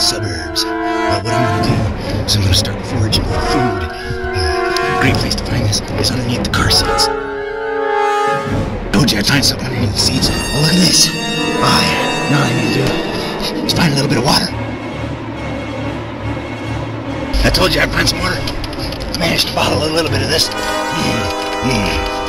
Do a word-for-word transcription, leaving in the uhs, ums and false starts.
suburbs. But what I'm gonna do is I'm gonna start foraging for food. Uh, great place to find this is underneath the car seats. Told you I'd find something underneath the seats. Oh, look at this. Oh yeah, now all I need to do is find a little bit of water. I told you I'd find some water. I managed to bottle a little bit of this. Mm, mm.